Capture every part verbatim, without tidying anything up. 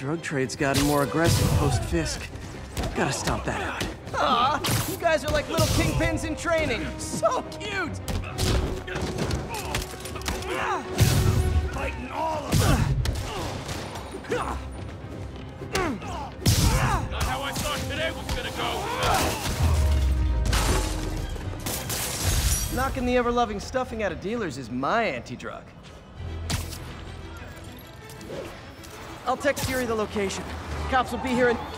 drug trade's gotten more aggressive post-Fisk. Gotta stomp that out. Aw, you guys are like little kingpins in training. So cute! Fighting all of them! Not how I thought today was gonna go! Knocking the ever-loving stuffing out of dealers is my anti-drug. I'll text Yuri the location. Cops will be here in...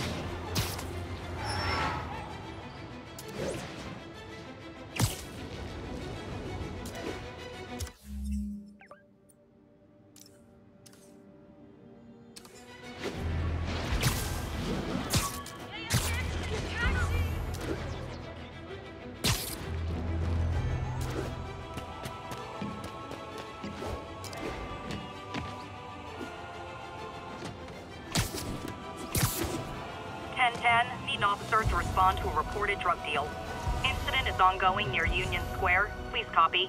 ten ten, need an officer to respond to a reported drug deal. Incident is ongoing near Union Square. Please copy.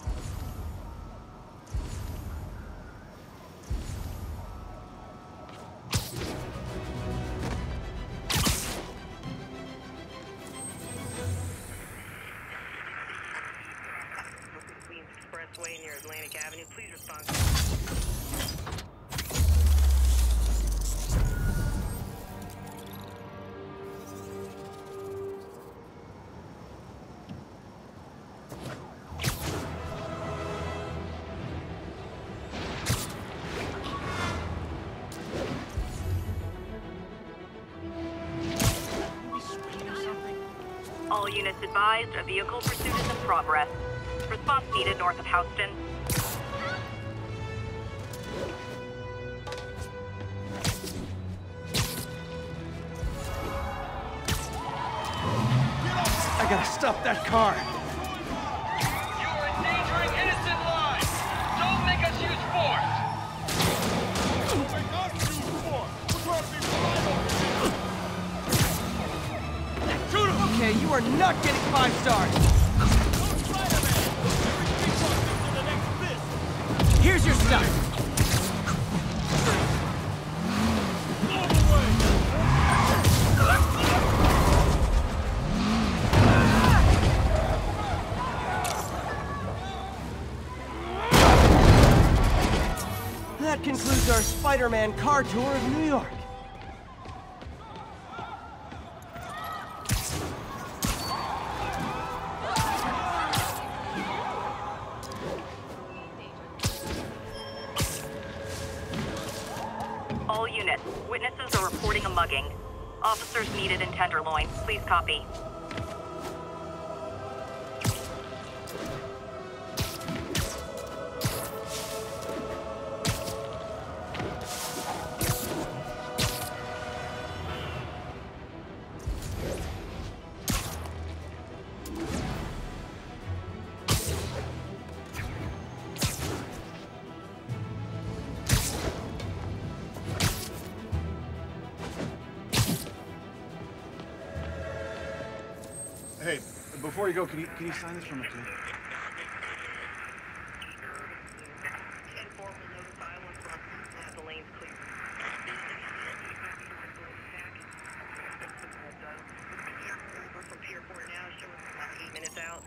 Queens Expressway near Atlantic Avenue. Please respond. All units advised, a vehicle pursuit is in progress. Response needed north of Houston. I gotta stop that car. You are endangering innocent lives! Don't make us use force! Make us use force! We're trying to be violent! Shoot him! Okay, you are not getting five stars. Here's your stuff. That concludes our Spider-Man car tour of New York. All units, witnesses are reporting a mugging. Officers needed in Tenderloin. Please copy. Hey, before you go, can you can you sign this for me, too? ten four will notify once the lane's clear. We're from Pierport now, so we're about eight minutes out.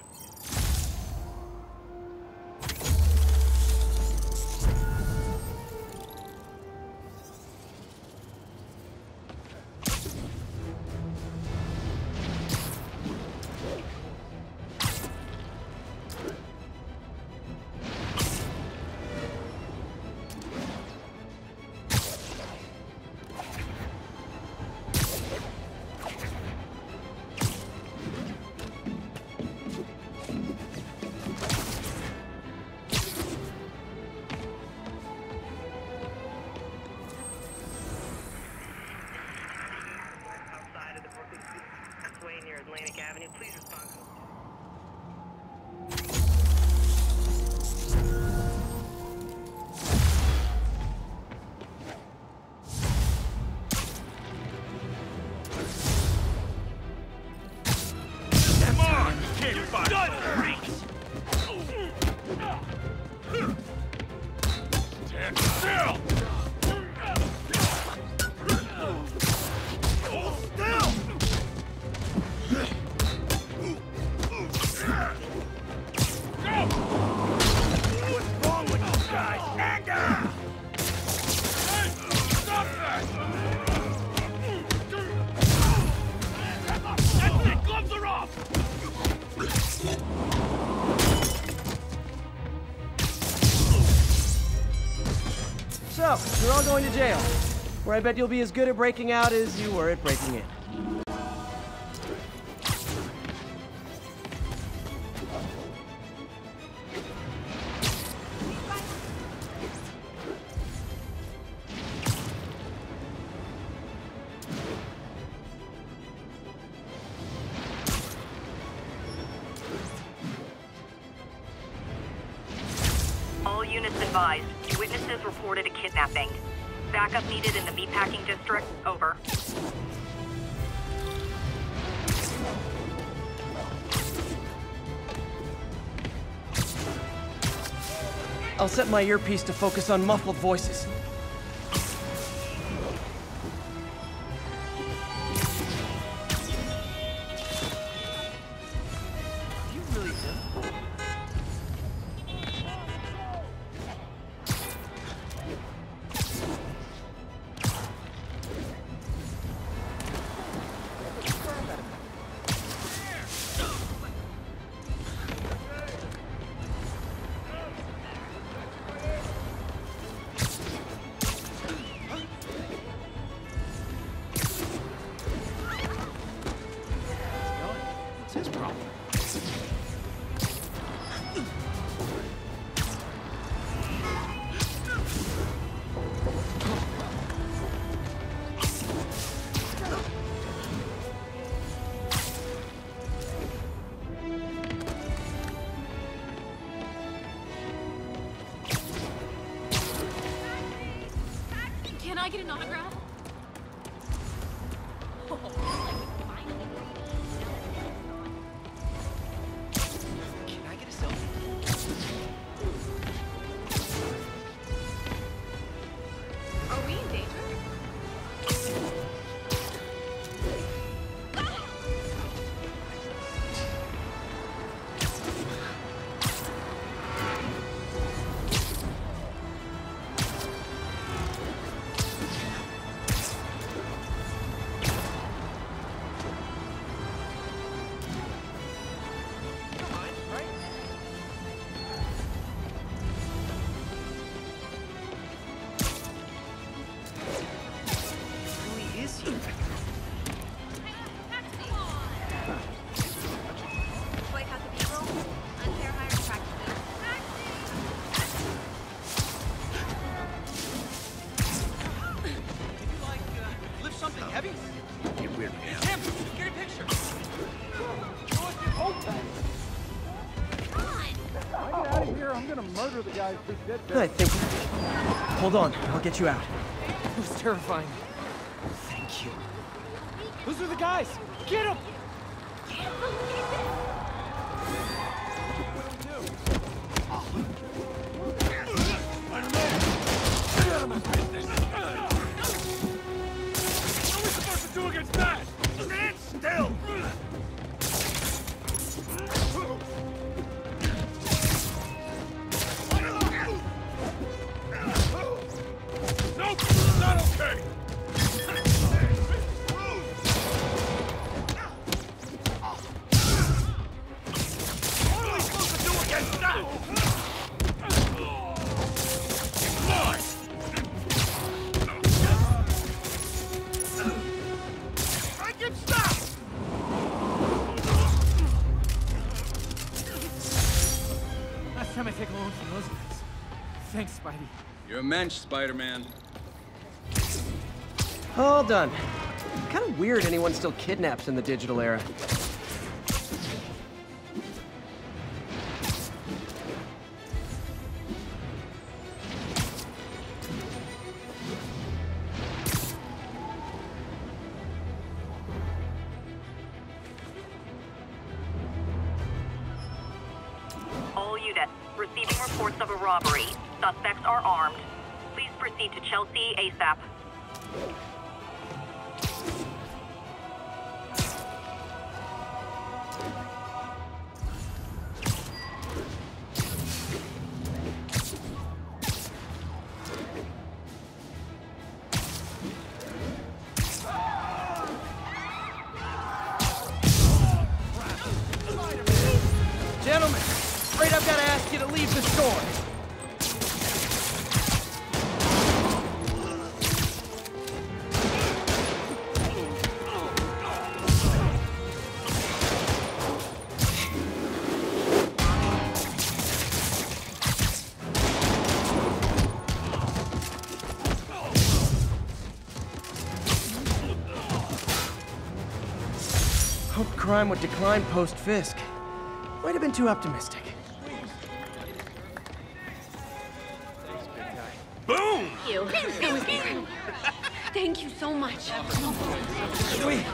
Near Atlantic Avenue, please respond. Come on! You can't fight! Stand still! So, you're all going to jail, where I bet you'll be as good at breaking out as you were at breaking in. All units advised. Witnesses reported a kidnapping. Backup needed in the meatpacking district. Over. I'll set my earpiece to focus on muffled voices. You really do? What's his problem? Can I get an autograph? Oh, like finally. Can I get a selfie? Are we in danger? Who is he? Boycott the people. Unfair hiring practices. Can you, like, uh, lift something heavy? Get weird, man. Tim, get a picture. I think... Hold on, I'll get you out. It was terrifying. Thank you. Those are the guys! Get them! Last time I take a loan from those guys. Thanks, Spidey. You're a mensch, Spider-Man. All done. Kind of weird anyone still kidnaps in the digital era. All units receiving reports of a robbery. Suspects are armed. Please proceed to Chelsea ASAP. Gentlemen, afraid I've got to ask you to leave the store. crime would decline post-Fisk. Might have been too optimistic. Boom! Thank you. That was great. Thank you so much. Sweet.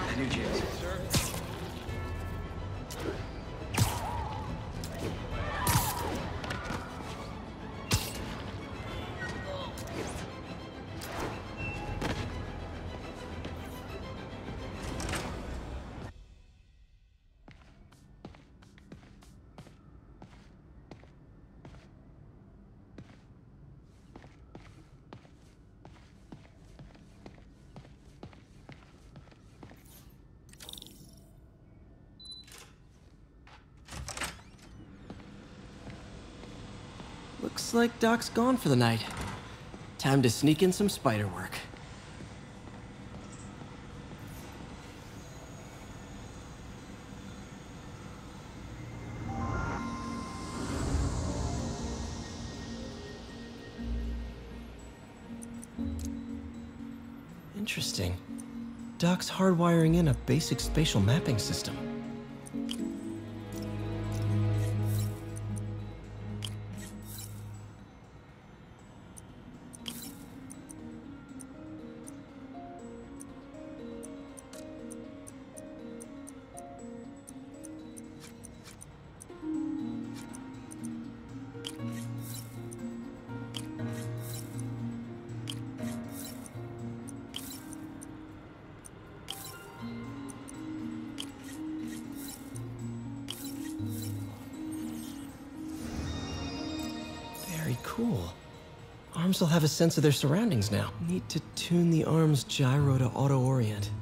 Looks like Doc's gone for the night. Time to sneak in some spider work. Interesting. Doc's hardwiring in a basic spatial mapping system. Very cool. Arms will have a sense of their surroundings now. Need to tune the arm's gyro to auto-orient.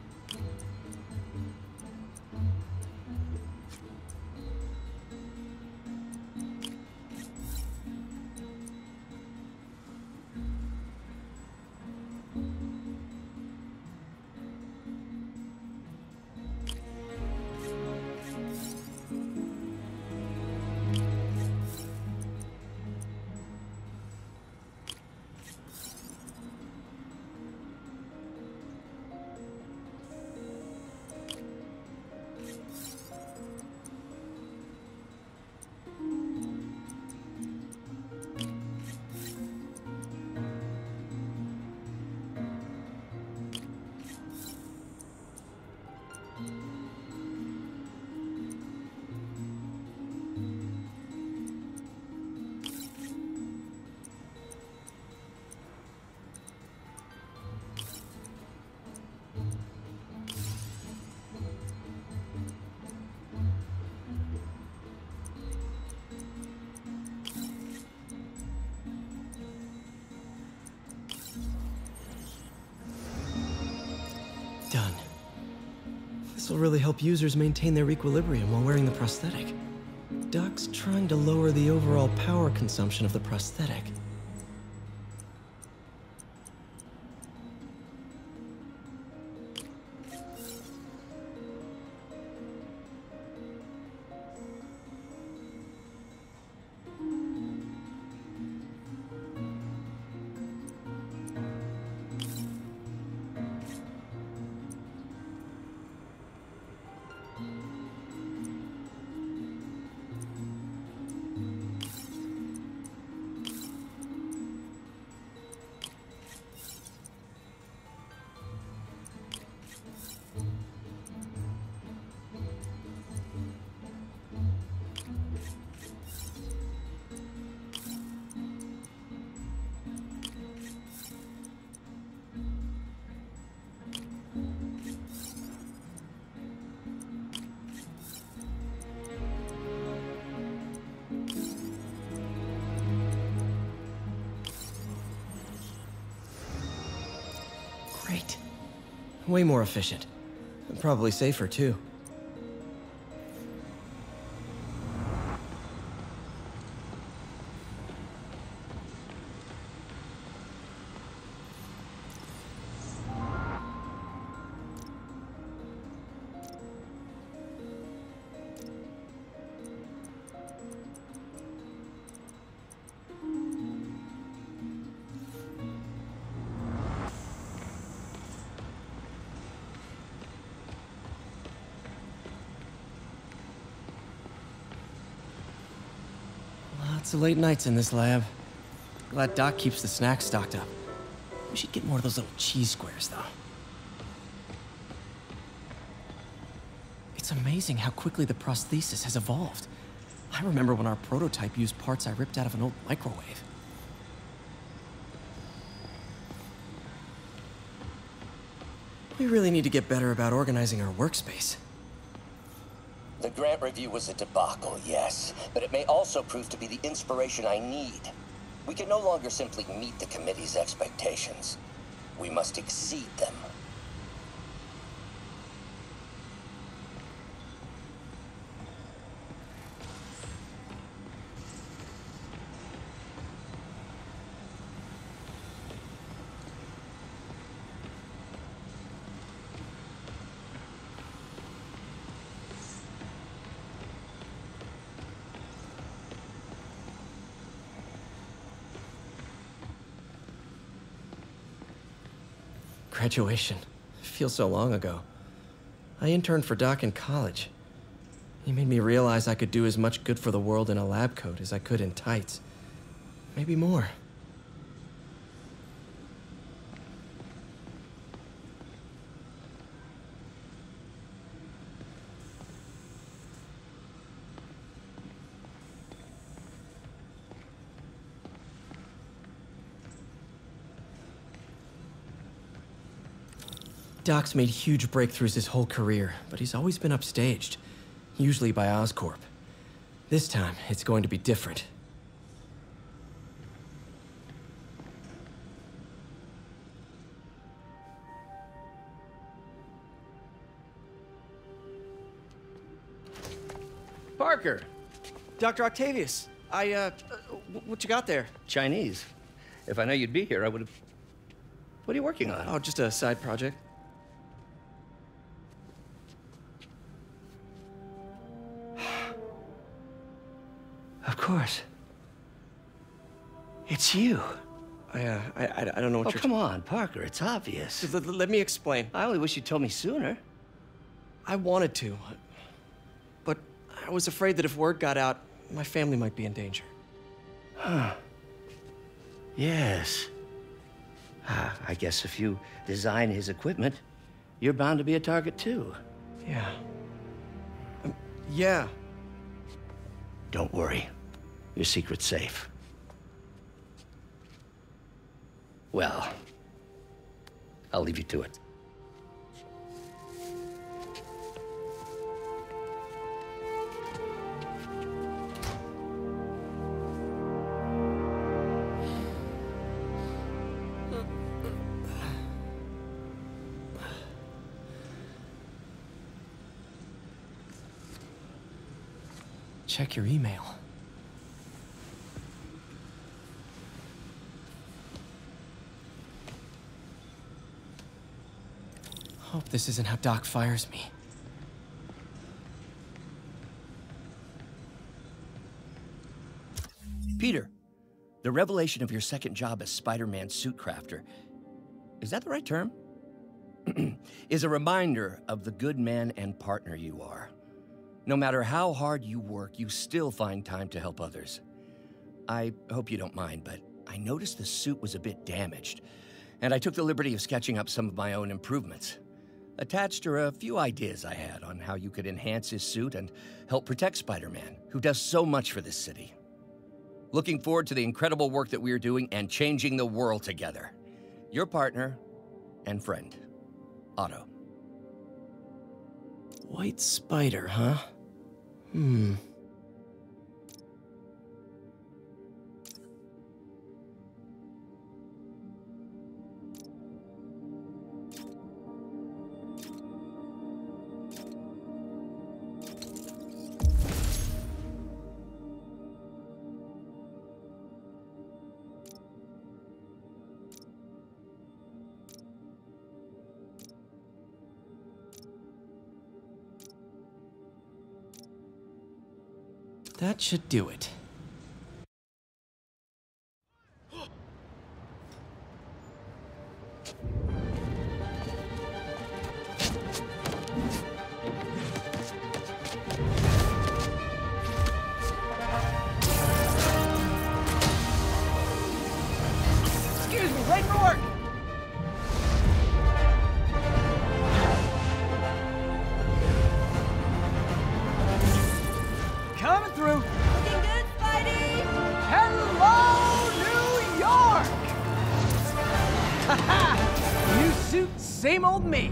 Done. This will really help users maintain their equilibrium while wearing the prosthetic. Doc's trying to lower the overall power consumption of the prosthetic. Great. Way more efficient. And probably safer, too. Lots of late nights in this lab. Glad Doc keeps the snacks stocked up. We should get more of those little cheese squares, though. It's amazing how quickly the prosthesis has evolved. I remember when our prototype used parts I ripped out of an old microwave. We really need to get better about organizing our workspace. The grant review was a debacle, yes, but it may also prove to be the inspiration I need. We can no longer simply meet the committee's expectations. We must exceed them. Graduation. Feels so long ago. I interned for Doc in college. He made me realize I could do as much good for the world in a lab coat as I could in tights. Maybe more. Doc's made huge breakthroughs his whole career, but he's always been upstaged, usually by Oscorp. This time, it's going to be different. Parker! Doctor Octavius, I, uh, what you got there? Chinese. If I know you'd be here, I would have... What are you working on? Oh, just a side project. Of course. It's you. I, uh, I, I I don't know what Oh, you're... come on, Parker, it's obvious. Let, let- let me explain. I only wish you'd told me sooner. I wanted to, but I was afraid that if word got out, my family might be in danger. Yes. Ah, I guess if you design his equipment, you're bound to be a target too. Yeah. Um, yeah. Don't worry. Your secret's safe. Well, I'll leave you to it. Check your email. Hope this isn't how Doc fires me. Peter, the revelation of your second job as Spider-Man suit crafter, is that the right term? Is a reminder of the good man and partner you are. No matter how hard you work, you still find time to help others. I hope you don't mind, but I noticed the suit was a bit damaged, and I took the liberty of sketching up some of my own improvements. Attached are a few ideas I had on how you could enhance his suit and help protect Spider-Man, who does so much for this city. Looking forward to the incredible work that we are doing and changing the world together. Your partner and friend, Otto. White Spider, huh? Hmm. That should do it. through. Looking good, Spidey! Hello, New York! Haha! New suit, same old me.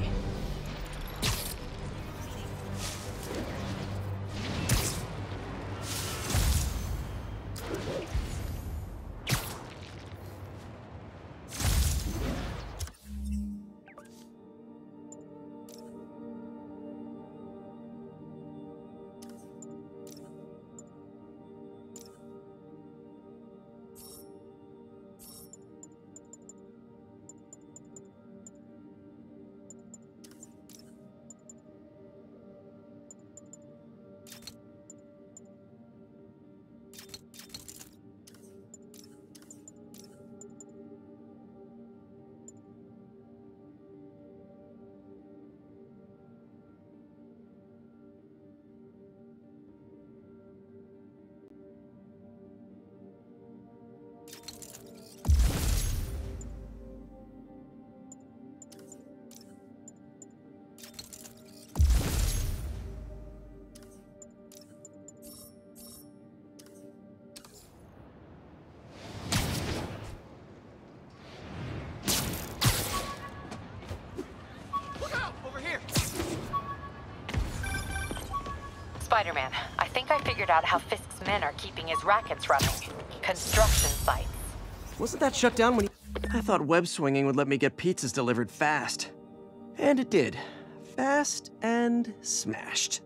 Spider-Man, I think I figured out how Fisk's men are keeping his rackets running. Construction sites. Wasn't that shut down when he... I thought web swinging would let me get pizzas delivered fast. And it did. Fast and smashed.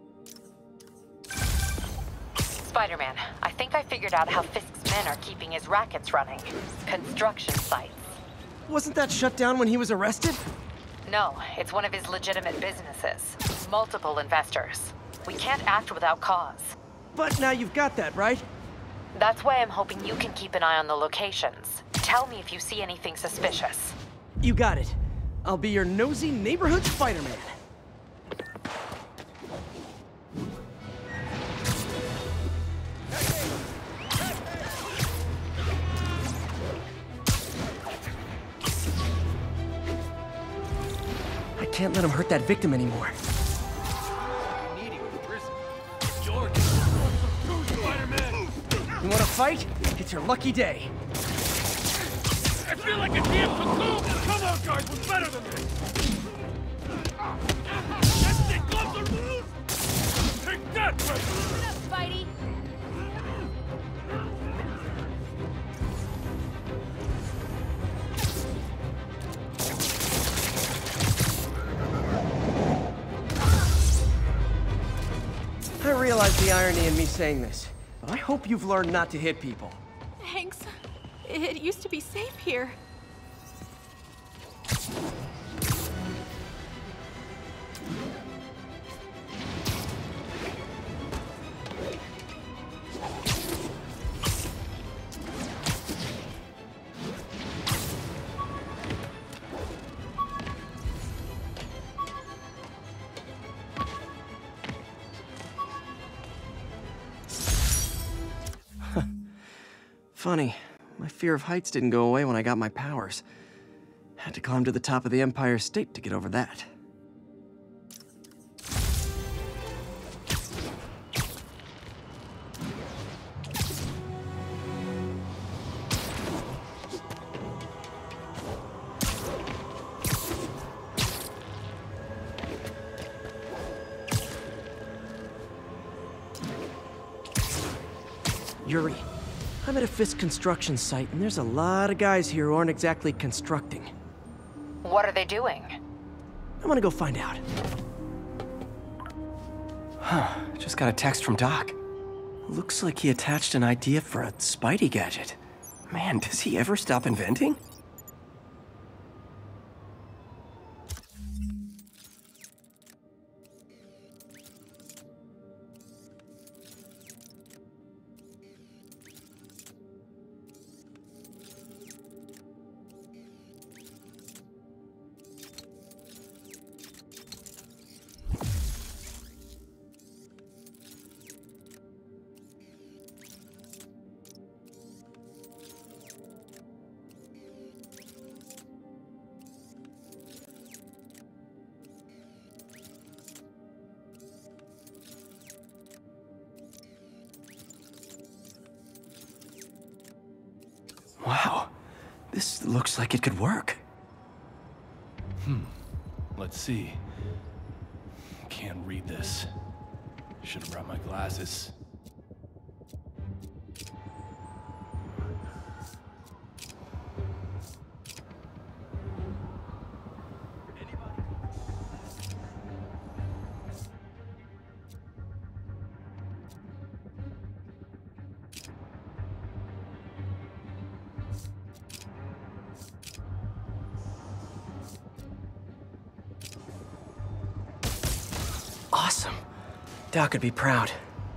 Spider-Man, I think I figured out how Fisk's men are keeping his rackets running. Construction sites. Wasn't that shut down when he was arrested? No, it's one of his legitimate businesses. Multiple investors. We can't act without cause. But now you've got that, right? That's why I'm hoping you can keep an eye on the locations. Tell me if you see anything suspicious. You got it. I'll be your nosy neighborhood Spider-Man. I can't let him hurt that victim anymore. You wanna fight? It's your lucky day. I feel like a damn cocoon! Come on, guys, we're better than this! That's it, gloves are loose! Take that, Red! What up, Spidey? I realize the irony in me saying this, but I hope you've learned not to hit people. Thanks. It used to be safe here. Funny, my fear of heights didn't go away when I got my powers. Had to climb to the top of the Empire State to get over that. Yuri, I'm at a Fisk construction site, and there's a lot of guys here who aren't exactly constructing. What are they doing? I want to go find out. Huh, just got a text from Doc. Looks like he attached an idea for a Spidey gadget. Man, does he ever stop inventing? This looks like it could work. Hmm. Let's see. Can't read this. Should have brought my glasses. Awesome. Doc would be proud.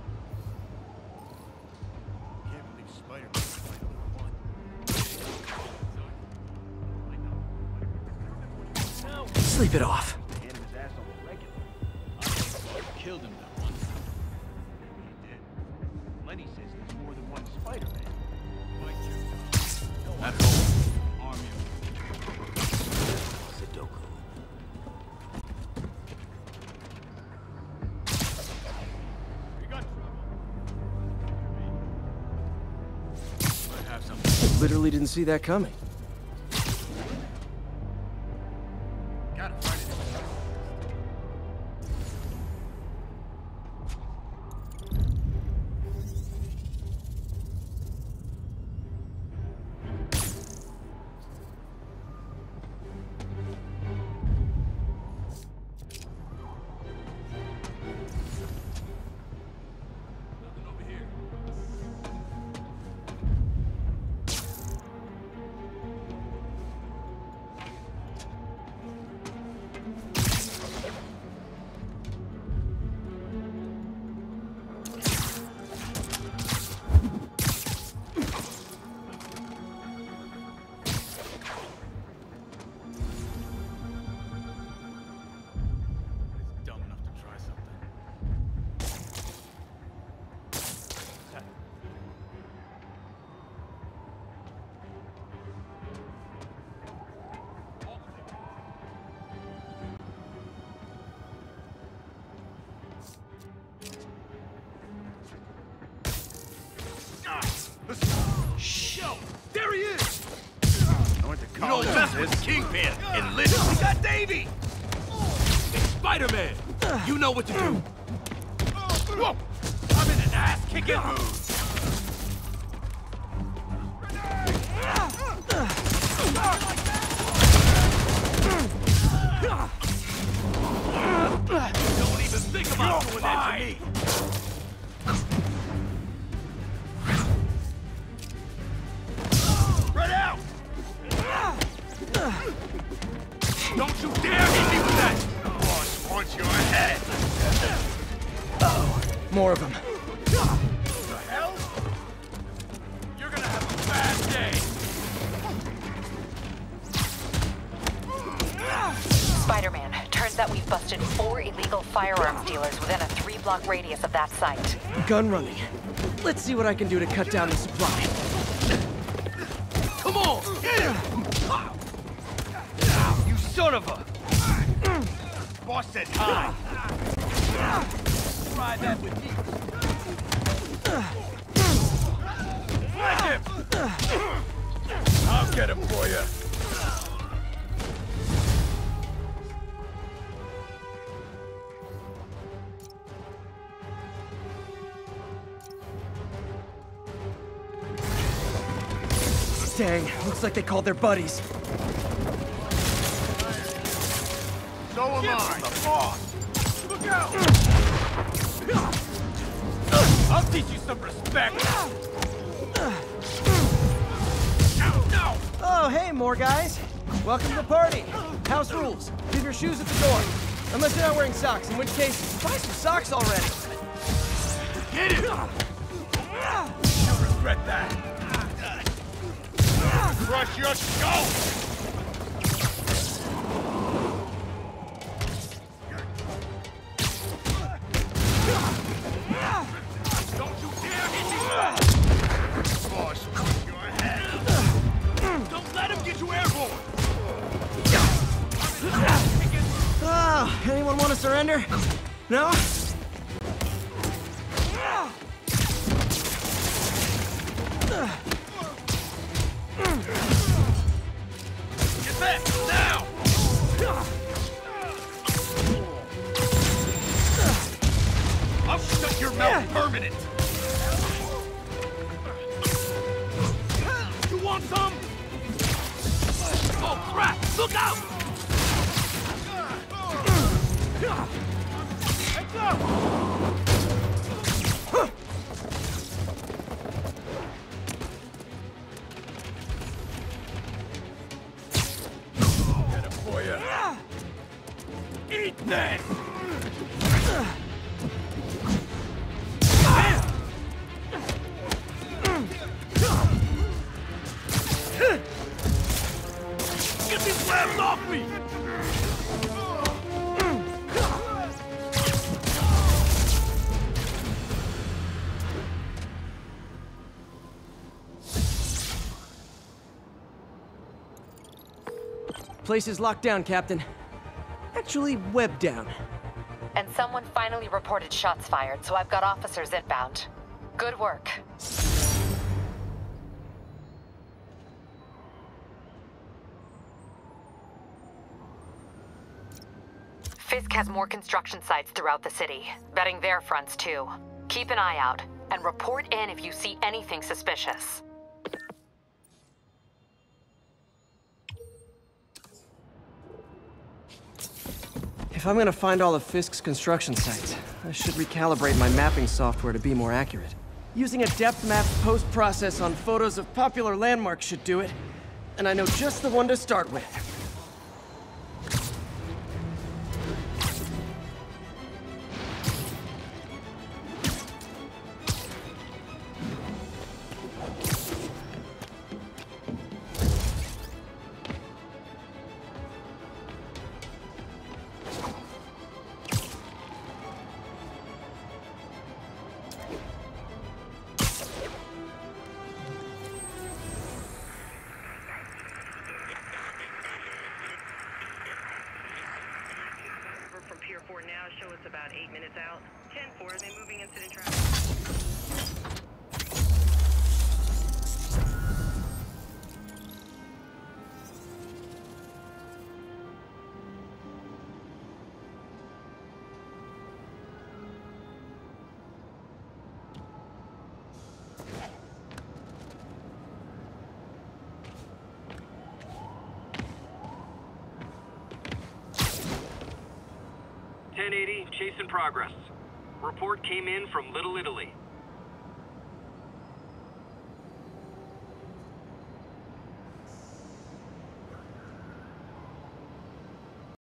Can't believe Spider-Man's finally won. Sleep it off. Hand him his ass on the regular. Killed him that one. He did. Lenny says there's more than one Spider-Man. At home. Arm you. Sudoku. You got trouble. Might have some. Literally didn't see that coming. Gotta find it. Nothing over here. He's dumb enough to try something. Show! There he is! I went to You don't college. mess with Kingpin and listen. We got Davey. Spider-Man, you know what to do. Whoa! I'm in an ass-kicking mood. Don't even think about doing that to me. Spread out! Don't you dare hit me with that! Boss wants your head! More of them. The hell? You're gonna have a bad day! Spider-Man, turns out we've busted four illegal firearms dealers within a three-block radius of that site. Gun running. Let's see what I can do to cut down the supply. Come on! Get him! You son of a... Boss said hi. Try that with me. Flank him! I'll get him for you. Dang, looks like they called their buddies. So am Give I. him the boss! Look out! I'll teach you some respect! No! Oh, hey, more guys. Welcome to the party. House rules. Leave your shoes at the door. Unless you're not wearing socks, in which case, buy some socks already. Get it! You'll regret that. Crush your skull! Don't you dare hit me! Boss, crush your head! Don't let him get you airborne! Oh, anyone want to surrender? No? Look out! Heads up! Get him for you. Eat that! Get these labs off me! Place is locked down, Captain. Actually, webbed down. And someone finally reported shots fired, so I've got officers inbound. Good work. Fisk has more construction sites throughout the city, vetting their fronts too. Keep an eye out, and report in if you see anything suspicious. If I'm gonna find all of Fisk's construction sites, I should recalibrate my mapping software to be more accurate. Using a depth map post-process on photos of popular landmarks should do it, and I know just the one to start with. From Pier four now, show us about eight minutes out. ten four, they moving incident traffic. ten eighty, chase in progress. Report came in from Little Italy.